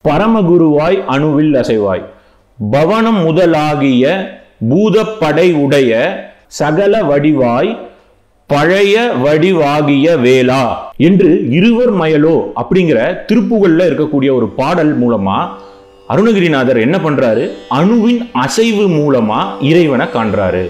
பரமகுருவாய் அணுவில் அசைவாய் பவனம் முதலாகிய பூதப்படை உடைய சகல வடிவாய் பழைய வடிவாகிய வேளா என்று இருவர் மயலோ அப்படிங்கிற திருப்புகள்ல இருக்கக்கூடிய ஒரு பாடல் மூலமா அருணகிரிநாதர் என்ன பண்றாரு? அணுவின் அசைவு மூலமா இறைவனை காண்றாரு.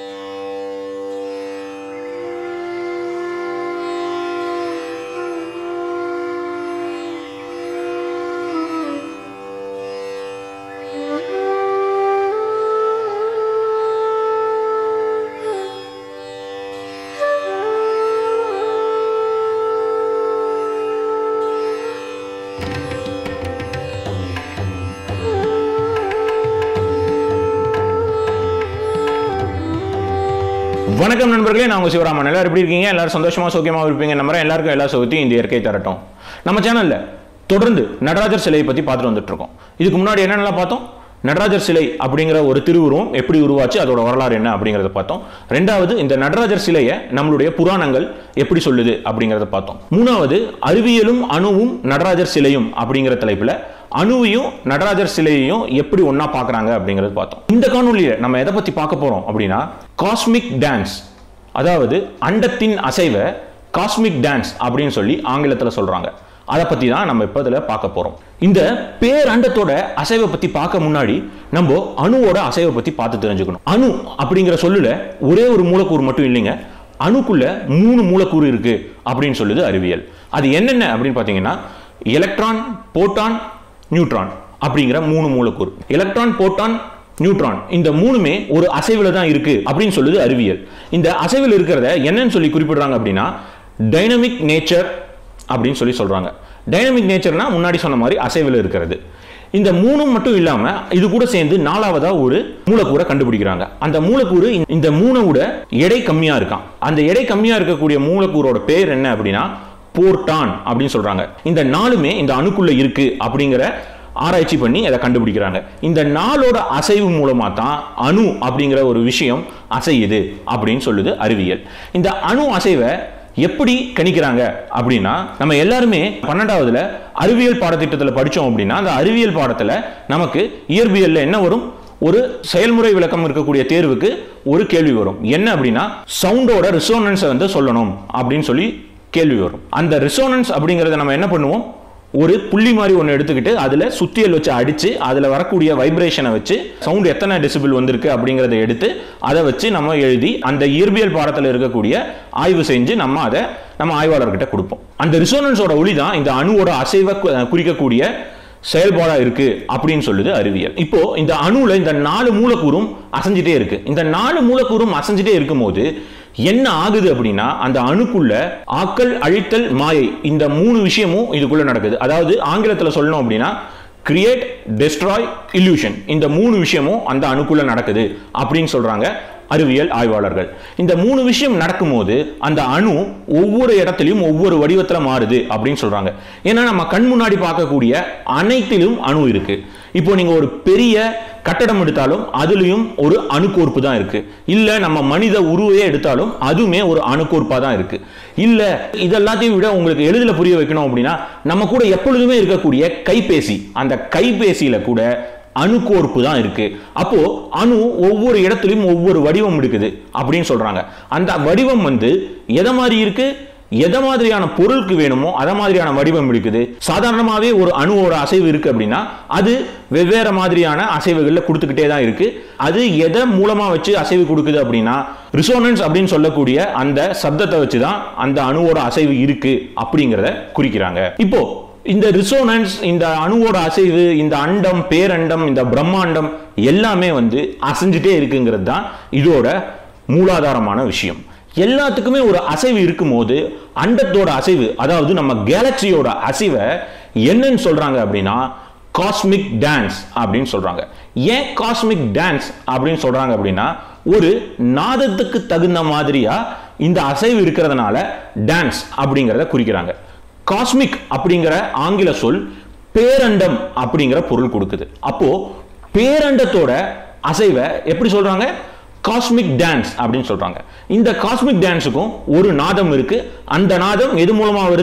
வணக்கம் நண்பர்களே, நான் உங்க சிவராமன். எல்லாரும் எப்படி இருக்கீங்க? எல்லாரும் சந்தோஷமா சௌக்கியமா இருப்பீங்க நம்புறேன். எல்லாருக்கும் எல்லா சௌகத்தையும் இந்த இயற்கை தரட்டும். நம்ம சேனல்ல தொடர்ந்து நடராஜர் சிலையை பத்தி பார்த்துட்டு வந்துட்டு இருக்கோம். இதுக்கு முன்னாடி என்னென்னலாம் பார்த்தோம்? நடராஜர் சிலை அப்படிங்கிற ஒரு திருவுருவம் எப்படி உருவாச்சு, அதோட வரலாறு என்ன அப்படிங்கிறத பார்த்தோம். ரெண்டாவது, இந்த நடராஜர் சிலையை நம்மளுடைய புராணங்கள் எப்படி சொல்லுது அப்படிங்கிறத பார்த்தோம். மூணாவது, அறிவியலும் அணுவும் நடராஜர் சிலையும் அப்படிங்கிற தலைப்புல அணுவையும் நடராஜர் சிலையையும் எப்படி ஒன்னா பாக்குறாங்க அப்படிங்கறது பார்த்தோம். இந்த காணொலியில நம்ம எதை பத்தி பார்க்க போறோம் அப்படின்னா, காஸ்மிக் டான்ஸ், அதாவது அண்டத்தின் அசைவை காஸ்மிக் டான்ஸ் அப்படின்னு சொல்லி ஆங்கிலத்தில் சொல்றாங்க. அதை பத்தி தான் நம்ம இப்ப இதுல பார்க்க போறோம். இந்த பேரண்டத்தோட அசைவை பத்தி பார்க்க முன்னாடி நம்ம அணுவோட அசைவை பத்தி பார்த்து தெரிஞ்சுக்கணும். அணு அப்படிங்கிற சொல்லுல ஒரே ஒரு மூலக்கூறு மட்டும் இல்லைங்க, அணுக்குள்ள 3 மூலக்கூறு இருக்கு அப்படின்னு சொல்லுது அறிவியல். அது என்னென்ன அப்படின்னு பாத்தீங்கன்னா, எலக்ட்ரான், புரோட்டான், நியூட்ரான் அப்படிங்கிற 3 மூலக்கூறு. எலக்ட்ரான், புரோட்டான், நியூட்ரான் இந்த 3மே ஒரு அசைவுல தான் இருக்கு அப்படின்னு சொல்லுது அறிவியல். இந்த அசைவில் இருக்கிறத என்னன்னு சொல்லி குறிப்பிடுறாங்க அப்படின்னா, டைனமிக் நேச்சர் அப்படின்னு சொல்லி சொல்றாங்க. டைனமிக் நேச்சர்னா முன்னாடி சொன்ன மாதிரி அசைவில் இருக்கிறது. இந்த 3 மட்டும் இல்லாம இது கூட சேர்ந்து 4வதா ஒரு மூலக்கூறை கண்டுபிடிக்கிறாங்க. அந்த மூலக்கூறு இந்த 3ஓட எடை கம்மியா இருக்கான். அந்த எடை கம்மியா இருக்கக்கூடிய மூலக்கூறோட பேர் என்ன அப்படின்னா புரோட்டான் அப்படின்னு சொல்றாங்க. இந்த 4மே இந்த அணுக்குள்ள இருக்கு அப்படிங்கிற ஆராய்ச்சி பண்ணி அதை கண்டுபிடிக்கிறாங்க. இந்த 4ஓட அசைவு மூலமா தான் அணு அப்படிங்கிற ஒரு விஷயம் அசையுது அப்படின்னு சொல்லுது அறிவியல். இந்த அணு அசைவை எப்படி கணிக்கிறாங்க அப்படின்னா, நம்ம எல்லாருமே 12வதுல அறிவியல் பாடத்திட்டத்தில் படிச்சோம் அப்படின்னா, அந்த அறிவியல் பாடத்துல நமக்கு இயற்பியல்ல என்ன வரும்? ஒரு செயல்முறை விளக்கம் இருக்கக்கூடிய தேர்வுக்கு ஒரு கேள்வி வரும். என்ன அப்படின்னா, சவுண்டோட ரிசோனன்ஸை வந்து சொல்லணும் அப்படின்னு சொல்லி கேள்வி வரும். அந்த ரிசோனன்ஸ் அப்படிங்கறத நம்ம என்ன பண்ணுவோம்? ஒரு புள்ளி மாதிரி ஒன்று எடுத்துக்கிட்டு அதுல சுத்தியல் வச்சு அடிச்சு அதுல வரக்கூடிய வைப்ரேஷனை வச்சு சவுண்ட் எத்தனை டெசிபிள் வந்திருக்கு அப்படிங்கறத எடுத்து அதை வச்சு நம்ம எழுதி அந்த இயற்பியல் பாடத்தில் இருக்கக்கூடிய ஆய்வு செஞ்சு நம்ம அதை நம்ம ஆய்வாளர்கிட்ட கொடுப்போம். அந்த ரிசோனன்ஸோட ஒளி தான் இந்த அணுவோட அசைவை குறிக்கக்கூடிய செயல்பாடா இருக்கு அப்படின்னு சொல்லுது அறிவியல். இப்போ இந்த அணுல இந்த 4 மூலக்கூறும் அசைஞ்சிட்டே இருக்கு. இந்த 4 மூலக்கூறும் அசைஞ்சிட்டே இருக்கும்போது என்ன ஆகுது அப்படின்னா, அந்த அணுக்குள்ள ஆக்கல், அழித்தல், மாயை இந்த 3 விஷயமும் இதுக்குள்ள நடக்குது. அதாவது ஆங்கிலத்தில் சொல்லணும் அப்படின்னா கிரியேட், டெஸ்ட்ராய், இல்யூஷன் இந்த 3 விஷயமும் அந்த அணுக்குள்ள நடக்குது அப்படின்னு சொல்றாங்க அறிவியல் ஆய்வாளர்கள். இந்த 3 விஷயம் நடக்கும்போது அந்த அணு ஒவ்வொரு இடத்திலும் ஒவ்வொரு வடிவத்தில் மாறுது அப்படின்னு சொல்றாங்க. ஏன்னா நம்ம கண் முன்னாடி பார்க்கக்கூடிய அனைத்திலும் அணு இருக்கு. இப்போ நீங்க ஒரு பெரிய கட்டடம் எடுத்தாலும் அதுலயும் ஒரு அணுக்கோர்ப்பு தான் இருக்கு. இல்ல நம்ம மனித உருவையே எடுத்தாலும் அதுவுமே ஒரு அணுக்கோர்ப்பா தான் இருக்கு. இல்ல இதெல்லாத்தையும் விட உங்களுக்கு எளிதில் புரிய வைக்கணும் அப்படின்னா, நம்ம கூட எப்பொழுதுமே இருக்கக்கூடிய கைபேசி, அந்த கைபேசியில கூட அணுக்கோர்ப்பு தான் இருக்கு. அப்போ அணு ஒவ்வொரு இடத்திலும் ஒவ்வொரு வடிவம் எடுக்குது அப்படின்னு சொல்றாங்க. அந்த வடிவம் வந்து எதை மாதிரி இருக்கு? எதை மாதிரியான பொருளுக்கு வேணுமோ அதை மாதிரியான வடிவம் இருக்குது. சாதாரணமாவே ஒரு அணுவோட அசைவு இருக்கு அப்படின்னா அது வெவ்வேறு மாதிரியான அசைவுகள்ல கொடுத்துக்கிட்டே தான் இருக்கு. அது எதை மூலமா வச்சு அசைவு கொடுக்குது அப்படின்னா, ரிசோனன்ஸ் அப்படின்னு சொல்லக்கூடிய அந்த சப்தத்தை வச்சுதான் அந்த அணுவோட அசைவு இருக்கு அப்படிங்கிறத குறிக்கிறாங்க. இப்போ இந்த ரிசோனன்ஸ், இந்த அணுவோட அசைவு, இந்த அண்டம், பேரண்டம், இந்த பிரம்மாண்டம் எல்லாமே வந்து அசைஞ்சிட்டே இருக்குங்கிறது தான் இதோட மூலாதாரமான விஷயம். எல்லாத்துக்குமே ஒரு அசைவு இருக்கும்போது அண்டத்தோட அசைவு, அதாவது நம்ம கேலக்சியோட அசைவை என்னன்னு சொல்றாங்க அப்படின்னா காஸ்மிக் டான்ஸ் அப்படின்னு சொல்றாங்க. ஏன் காஸ்மிக் டான்ஸ் அப்படின்னு சொல்றாங்க அப்படின்னா, ஒரு நாதத்துக்கு தகுந்த மாதிரியா இந்த அசைவு இருக்கிறதுனால டான்ஸ் அப்படிங்கிறத குறிக்கிறாங்க. காஸ்மிக் அப்படிங்கிற ஆங்கில சொல் பேரண்டம் அப்படிங்கிற பொருள் கொடுக்குது. அப்போ பேரண்டத்தோட அசைவை எப்படி சொல்றாங்க? காஸ்மிக் டான்ஸ் அப்படின்னு சொல்றாங்க. இந்த காஸ்மிக் டான்ஸுக்கும் ஒரு நாதம் இருக்கு. அந்த நாதம் எது மூலமா வருது?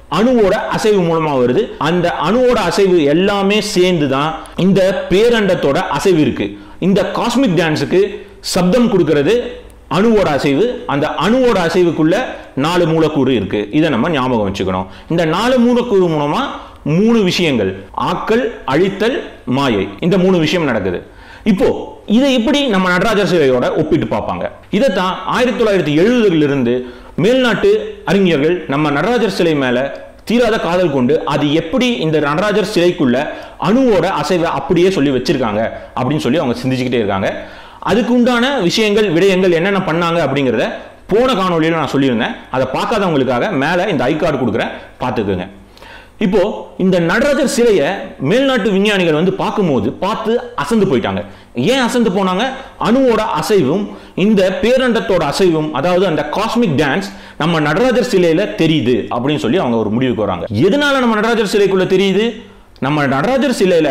அணுவோட அசைவு மூலமா வருது. அந்த அணுவோட அசைவு எல்லாமே சேர்ந்து தான் இந்த பேரண்டத்தோட அசைவு இருக்கு. இந்த காஸ்மிக் டான்ஸுக்கு சப்தம் கொடுக்கிறது அணுவோட அசைவு. அந்த அணுவோட அசைவுக்குள்ள 4 மூலக்கூறு இருக்கு. இதை நம்ம ஞாபகம் வச்சுக்கணும். இந்த 4 மூலக்கூறு மூலமா 3 விஷயங்கள், ஆக்கல், அழித்தல், மாயை, இந்த 3 விஷயம் நடக்குது. இப்போ இதை எப்படி நம்ம நடராஜர் சிலையோட ஒப்பிட்டு பார்ப்பாங்க? இதைத்தான் 1970களிலிருந்து மேல்நாட்டு அறிஞர்கள் நம்ம நடராஜர் சிலை மேல தீராத காதல் கொண்டு அது எப்படி இந்த நடராஜர் சிலைக்குள்ள அணுவோட அசைவை அப்படியே சொல்லி வச்சிருக்காங்க அப்படின்னு சொல்லி அவங்க சிந்திச்சுக்கிட்டே இருக்காங்க. அதுக்கு உண்டான விஷயங்கள், விடயங்கள் என்னென்ன பண்ணாங்க அப்படிங்கிறத போன காணொலியில் நான் சொல்லியிருந்தேன். அதை பார்க்காதவங்களுக்காக மேலே இந்த ஐ கார்டு கொடுக்குறேன், பார்த்துக்குங்க. இப்போ இந்த நடராஜர் சிலையை மேல்நாட்டு விஞ்ஞானிகள் வந்து பார்த்து அசந்து போயிட்டாங்க. ஏன் அசந்து போனாங்க? அணுவோட அசைவும் இந்த பேரண்டத்தோட அசைவும், அதாவது அந்த காஸ்மிக் டான்ஸ் நம்ம நடராஜர் சிலையில தெரியுது அப்படின்னு சொல்லி அவங்க ஒரு முடிவுக்கு வராங்க. எதனால நம்ம நடராஜர் சிலைக்குள்ள தெரியுது? நம்ம நடராஜர் சிலையில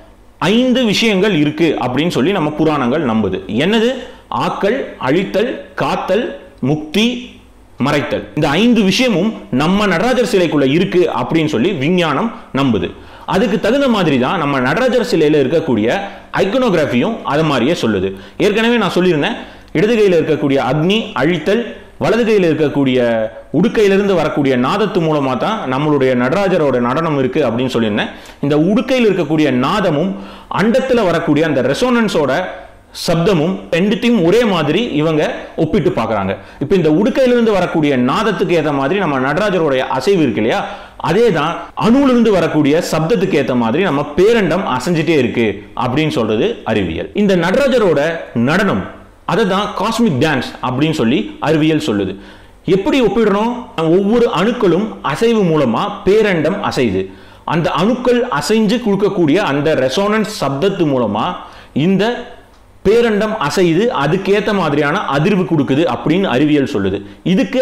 5 விஷயங்கள் இருக்கு அப்படின்னு சொல்லி நம்ம புராணங்கள் நம்புது. என்னது? ஆக்கல், அழித்தல், காத்தல், முக்தி, மறைத்தல். இந்த 5 விஷயமும் நம்ம நடராஜர் சிலைக்குள்ள இருக்கு அப்படின்னு சொல்லி விஞ்ஞானம் நம்புது. அதுக்கு தகுந்த மாதிரி தான் நம்ம நடராஜர் சிலையில இருக்கக்கூடிய ஐகனோகிராஃபியும் அது மாதிரியே சொல்லுது. ஏற்கனவே நான் சொல்லியிருந்தேன், இடது கையில் இருக்கக்கூடிய அக்னி அழித்தல், வலது கையில் இருக்கக்கூடிய உடுக்கையிலிருந்து வரக்கூடிய நாதத்து மூலமா தான் நம்மளுடைய நடராஜரோட நடனம் இருக்கு அப்படின்னு சொல்லியிருந்தேன். இந்த உடுக்கையில் இருக்கக்கூடிய நாதமும் அண்டத்தில் வரக்கூடிய அந்த ரெசோனன்ஸோட சப்தமும் ரெண்டுத்தையும் ஒரே மாதிரி இவங்க ஒப்பிட்டு பார்க்கறாங்க. இப்போ இந்த உடுக்கையிலிருந்து வரக்கூடிய நாதத்துக்கு ஏற்ற மாதிரி நம்ம நடராஜரோட அசைவு இருக்கு இல்லையா, அதே தான் அணுவிலிருந்து வரக்கூடிய சப்தத்துக்கு ஏற்ற மாதிரி நம்ம பேரண்டம் அசைஞ்சிட்டே இருக்கு அப்படின்னு சொல்றது அறிவியல். இந்த நடராஜரோட நடனம் அதை தான் காஸ்மிக் டான்ஸ் அப்படின்னு சொல்லி அறிவியல் சொல்லுது. எப்படி ஒப்பிடுறோம்? ஒவ்வொரு அணுக்களும் அசைவு மூலமா பேரண்டம் அசைது. அந்த அணுக்கள் அசைஞ்சு கொடுக்கக்கூடிய அந்த ரெசோனன்ஸ் சப்தத்து மூலமா இந்த பேரண்டம் அசைது அதுக்கேற்ற மாதிரியான அதிர்வு கொடுக்குது அப்படின்னு அறிவியல் சொல்லுது. இதுக்கு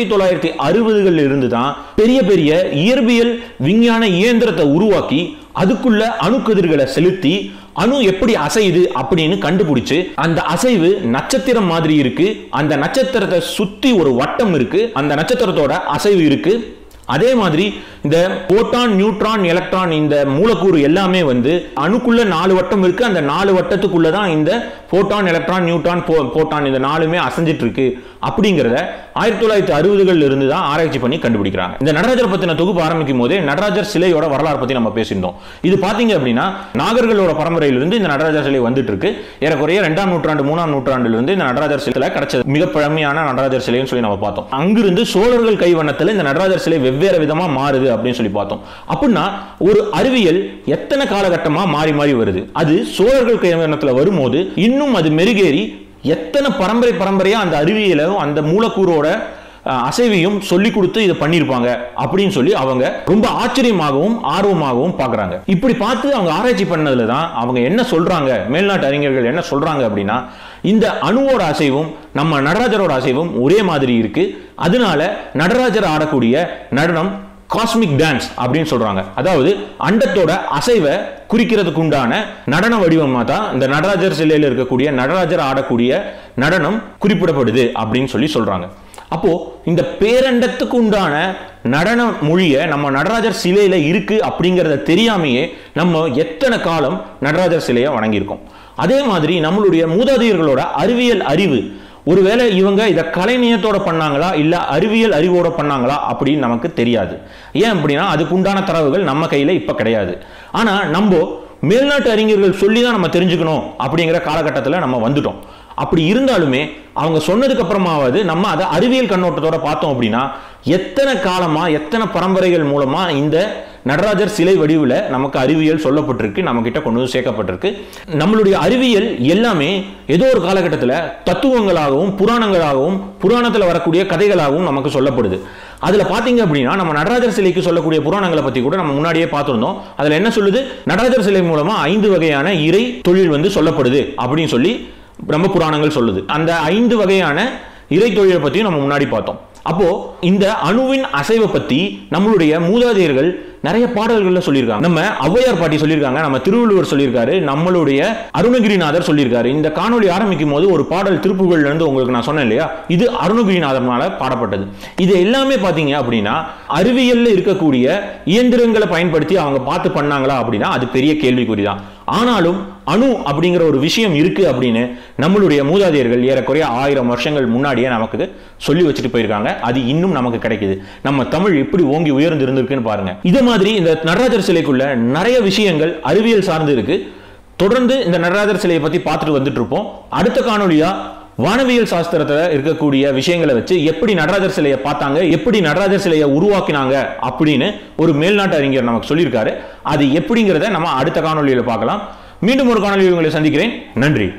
1960களில் இருந்து தான் பெரிய பெரிய இயற்பியல் விஞ்ஞான இயந்திரத்தை உருவாக்கி அதுக்குள்ள அணுக்கதிர்களை செலுத்தி அணு எப்படி அசையுது அப்படின்னு கண்டுபிடிச்சு அந்த அசைவு நட்சத்திரம் மாதிரி இருக்கு, அந்த நட்சத்திரத்தை சுத்தி ஒரு வட்டம் இருக்கு, அந்த நட்சத்திரத்தோட அசைவு இருக்கு. அதே மாதிரி இந்த புரோட்டான், நியூட்ரான், எலக்ட்ரான் இந்த மூலக்கூறு எல்லாமே வந்து அணுக்குள்ள 4 வட்டம் இருக்கு. அந்த 4 வட்டத்துக்குள்ள தான் இந்த புரோட்டான், எலக்ட்ரான், நியூட்ரான், புரோட்டான் இந்த 4மே அசைஞ்சிட்டு இருக்கு அப்படிங்கறத 1960களில் இருந்து தான் ஆராய்ச்சி பண்ணி கண்டுபிடிக்கிறாங்க. இந்த நடராஜர் பத்தின தொகுப்பு ஆரம்பிக்கும் போதே நடராஜர் சிலையோட வரலாறு பத்தி நம்ம பேசியிருந்தோம். இது பாத்தீங்க அப்படின்னா நாகர்களோட பரம்பரையிலிருந்து இந்த நடராஜர் சிலை வந்துட்டு இருக்கு. ஏறக்குறைய 2ஆம் நூற்றாண்டு 3ஆம் நூற்றாண்டுல இருந்து இந்த நடராஜர் சிலை கிடைச்சது மிக பழமையான நடராஜர் சிலைன்னு சொல்லி நம்ம பார்த்தோம். அங்கிருந்து சோழர்கள் கைவண்ணத்தில் இந்த நடராஜர் சிலை வெவ்வேறு விதமா மாறுது அப்படின்னு சொல்லி பார்த்தோம். அப்படின்னா ஒரு அறிவியல் எத்தனை காலகட்டமா மாறி மாறி வருது. அது சோழர்கள் கைவண்ணத்துல வரும்போது இன்னும் அது மெருகேறி எத்தனை பரம்பரையா அந்த அறிவியலும் அந்த மூலக்கூறோட அசைவையும் சொல்லி கொடுத்து இதை பண்ணியிருப்பாங்க அப்படின்னு சொல்லி அவங்க ரொம்ப ஆச்சரியமாகவும் ஆர்வமாகவும் பார்க்குறாங்க. இப்படி பார்த்து அவங்க ஆராய்ச்சி பண்ணதுல தான் அவங்க என்ன சொல்றாங்க, மேல்நாட்டு அறிஞர்கள் என்ன சொல்றாங்க அப்படின்னா, இந்த அணுவோட அசைவும் நம்ம நடராஜரோட அசைவும் ஒரே மாதிரி இருக்கு. அதனால நடராஜர் ஆடக்கூடிய நடனம் காஸ்மிக் டான்ஸ் அப்படின்னு சொல்றாங்க. அதாவது அண்டத்தோட அசைவை குறிக்கிறதுக்கு உண்டான நடன வடிவமா தான் இந்த நடராஜர் சிலையில் இருக்கக்கூடிய நடராஜர் ஆடக்கூடிய நடனம் குறிப்பிடப்படுது அப்படின்னு சொல்லி சொல்றாங்க. அப்போ இந்த பேரண்டத்துக்கு உண்டான நடன மொழியை நம்ம நடராஜர் சிலையில இருக்கு அப்படிங்கறத தெரியாமையே நம்ம எத்தனை காலம் நடராஜர் சிலையை வணங்கியிருக்கோம். அதே மாதிரி நம்மளுடைய மூதாதையர்களோட அறிவியல் அறிவு, ஒருவேளை இவங்க இதை கலைநயத்தோட பண்ணாங்களா இல்ல அறிவியல் அறிவோட பண்ணாங்களா அப்படின்னு நமக்கு தெரியாது. ஏன் அப்படின்னா அதுக்கு உண்டான தரவுகள் நம்ம கையில இப்ப கிடையாது. ஆனா நம்ம மேல்நாட்டு அறிஞர்கள் சொல்லி தான் நம்ம தெரிஞ்சுக்கணும் அப்படிங்கிற காலகட்டத்தில் நம்ம வந்துட்டோம். அப்படி இருந்தாலுமே அவங்க சொன்னதுக்கு அப்புறமாவது நம்ம அதை அறிவியல் கண்ணோட்டத்தோட பார்த்தோம் அப்படின்னா எத்தனை காலமா எத்தனை பரம்பரைகள் மூலமா இந்த நடராஜர் சிலை வடிவில் நமக்கு அறிவியல் சொல்லப்பட்டிருக்கு, நம்ம கிட்ட கொண்டு வந்து சேர்க்கப்பட்டிருக்கு. நம்மளுடைய அறிவியல் எல்லாமே ஏதோ ஒரு காலகட்டத்தில் தத்துவங்களாகவும் புராணங்களாகவும் புராணத்தில் வரக்கூடிய கதைகளாகவும் நமக்கு சொல்லப்படுது. அதுல பாத்தீங்க அப்படின்னா நம்ம நடராஜர் சிலைக்கு சொல்லக்கூடிய புராணங்களை பத்தி கூட நம்ம முன்னாடியே பார்த்திருந்தோம். அதுல என்ன சொல்லுது? நடராஜர் சிலை மூலமா 5 வகையான இறை தொழில் வந்து சொல்லப்படுது அப்படின்னு சொல்லி நம்ம புராணங்கள் சொல்லுது. அந்த 5 வகையான இறை தொழிலை பத்தியும் நம்ம முன்னாடி பார்த்தோம். அப்போ இந்த அணுவின் அசைவை பத்தி நம்மளுடைய மூதாதையர்கள் நிறைய பாடல்கள்ல சொல்லியிருக்காங்க. நம்ம ஔவையார் பாட்டி சொல்லியிருக்காங்க, நம்ம திருவள்ளுவர் சொல்லியிருக்காரு, நம்மளுடைய அருணகிரிநாதர் சொல்லியிருக்காரு. இந்த காணொலி ஆரம்பிக்கும் போது ஒரு பாடல் திருப்புகழ்ல இருந்து உங்களுக்கு நான் சொன்னேன் இல்லையா, இது அருணகிரிநாதர்னால பாடப்பட்டது. இது எல்லாமே பாத்தீங்க அப்படின்னா அறிவியல்ல இருக்கக்கூடிய இயந்திரங்களை பயன்படுத்தி அவங்க பார்த்து பண்ணாங்களா அப்படின்னா அது பெரிய கேள்விக்குறிதான். ஆனாலும் அணு அப்படிங்கிற ஒரு விஷயம் இருக்கு அப்படின்னு நம்மளுடைய மூதாதையர்கள் ஏறக்குறைய 1000 வருஷங்கள் முன்னாடியே நமக்கு சொல்லி வச்சுட்டு போயிருக்காங்க. அது இன்னும் நமக்கு கிடைக்குது. நம்ம தமிழ் எப்படி ஓங்கி உயர்ந்து இருந்திருக்குன்னு பாருங்க. இதே மாதிரி இந்த நடராஜர் சிலைக்குள்ள நிறைய விஷயங்கள் அறிவியல் சார்ந்து இருக்கு. தொடர்ந்து இந்த நடராஜர் சிலையை பத்தி பார்த்துட்டு வந்துட்டு இருப்போம். அடுத்த காணொலியா வானவியல் சாஸ்திரத்துல இருக்கக்கூடிய விஷயங்களை வச்சு எப்படி நடராஜர் சிலையை பார்த்தாங்க, எப்படி நடராஜர் சிலையை உருவாக்கினாங்க அப்படின்னு ஒரு மேல்நாட்டு அறிஞர் நமக்கு சொல்லியிருக்காரு. அது எப்படிங்கிறத நம்ம அடுத்த காணொலியில பார்க்கலாம். மீண்டும் ஒரு காணொலியில் உங்களை சந்திக்கிறேன். நன்றி.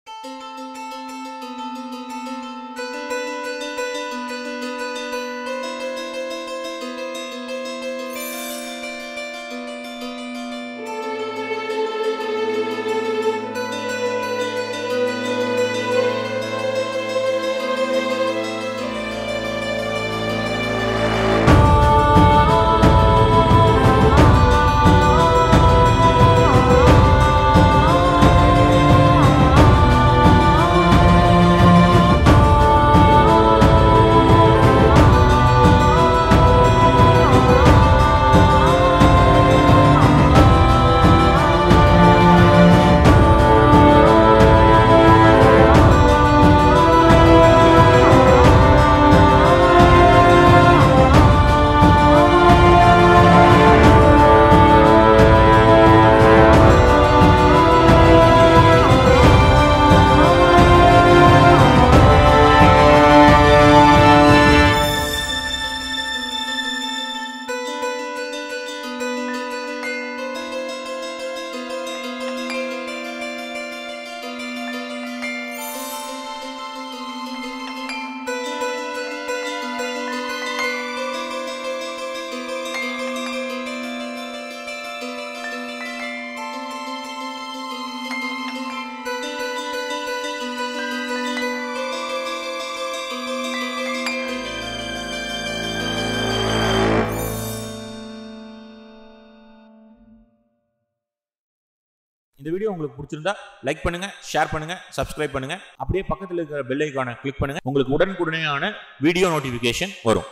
இந்த வீடியோ உங்களுக்கு பிடிச்சிருந்தா லைக் பண்ணுங்க, ஷேர் பண்ணுங்க, சப்ஸ்கிரைப் பண்ணுங்க. அப்படியே பக்கத்தில் இருக்கிற பெல் ஐகானை கிளிக் பண்ணுங்க. உங்களுக்கு உடனுக்குடனேயான வீடியோ நோட்டிபிகேஷன் வரும்.